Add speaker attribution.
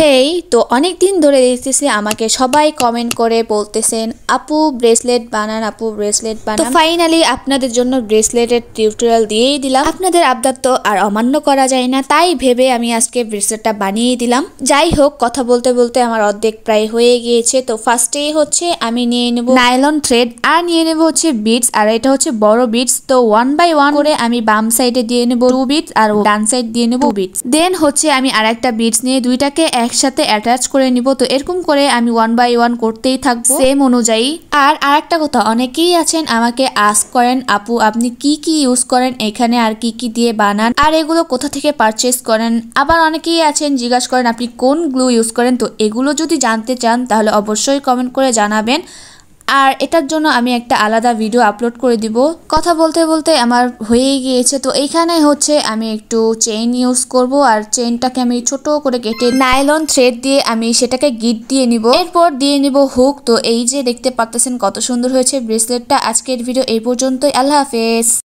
Speaker 1: হেই, তো অনেক দিন ধরে দেখতেছি আমাকে সবাই কমেন্ট করে বলতেছেন আপু ব্রেসলেট বানান, আপু ব্রেসলেট বানান। তো ফাইনালি আপনাদের জন্য ব্রেসলেটের টিউটোরিয়াল দিয়েই দিলাম। আপনাদের আবদার তো আর অমান্য করা যায় না, তাই ভেবে আমি আজকে ব্রেসলেটটা বানিয়ে দিলাম। যাই হোক, কথা বলতে বলতে আমার অর্ধেক প্রায় হয়ে গিয়েছে। তো ফার্স্টেই হচ্ছে আমি নিয়ে নেব নাইলন থ্রেড, আর নিয়ে নেব হচ্ছে বিটস, আর এটা হচ্ছে বড় বিটস। তো 1 বাই 1 করে আমি বাম সাইডে দিয়ে নেব 2 বিটস আর ডান সাইড দিয়ে নেব বিটস। দেন হচ্ছে আমি আরেকটা বিটস নিয়ে দুইটাকে একসাথে অ্যাটাচ করে নিব। তো এরকম করে আমি 1 বাই 1 করতেই থাকবো সেম অনুযায়ী। আর আরেকটা কথা, অনেকেই আছেন আমাকে আস্ক করেন আপু আপনি কি কি ইউজ করেন এখানে, আর কি কি দিয়ে বানান, আর এগুলো কোথা থেকে পারচেস করেন। আবার অনেকেই আছেন জিজ্ঞাসা করেন আপনি কোন গ্লু ইউজ করেন। তো এগুলো যদি জানতে চান তাহলে অবশ্যই কমেন্ট করে জানাবেন, আর এটার জন্য আমি একটা আলাদা ভিডিও আপলোড করে দিব। কথা বলতে বলতে আমার হয়ে গিয়েছে। তো এইখানে হচ্ছে আমি একটু চেইন ইউজ করব, আর চেইনটাকে আমি ছোট করে কেটে নাইলন থ্রেড দিয়ে আমি সেটাকে গিট দিয়ে নিব। এরপর দিয়ে নিব হুক। তো এই যে দেখতে পাচ্ছেন কত সুন্দর হয়েছে ব্রেসলেটটা। আজকের ভিডিও এই পর্যন্তই। আল্লাহ হাফেজ।